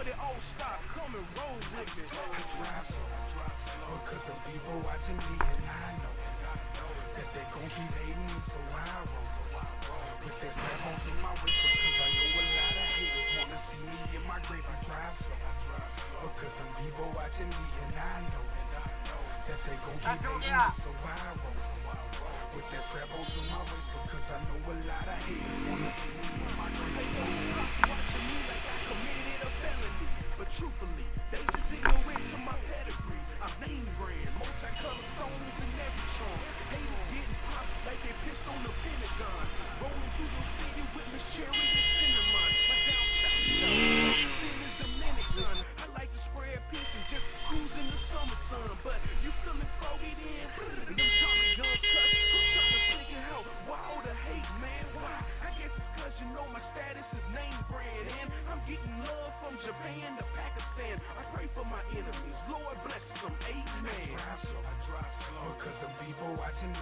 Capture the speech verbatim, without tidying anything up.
shorty, oh stop, come and roll with me. I drive slow, I drive slow, cause the people watching me and I know that they gon' keep hating me, so I roll, so I roll. With this rap on in my waist, because I know a lot of haters wanna see me in my grave. I drive slow, I drive slow, cause the people watching me and I know that they gon' keep hating me, so I roll, so I roll. With this rap on in my waist, because I know a lot of haters wanna see me in my grave. They don't stop watching me like I committed a felony, but truthfully, they just ignorant to my pedigree. I'm name brand, multicolored stones in every charm. Haters getting popped like they pissed on the Pentagon. Rolling through the city with Miss Cherry and Cinnamon. My down south sin is Dominican. I like to spread peace and just cruise in the summer sun. But you feeling foggy then? Them Tommy guns cut. I'm trying to figure out why all the hate, man. Why? I guess it's cause you know my status is name brand. And I'm getting love from Japan to Pakistan. I pray for my enemies. Lord bless them. Amen. I drive slow, I drive slow, cause the people watching me.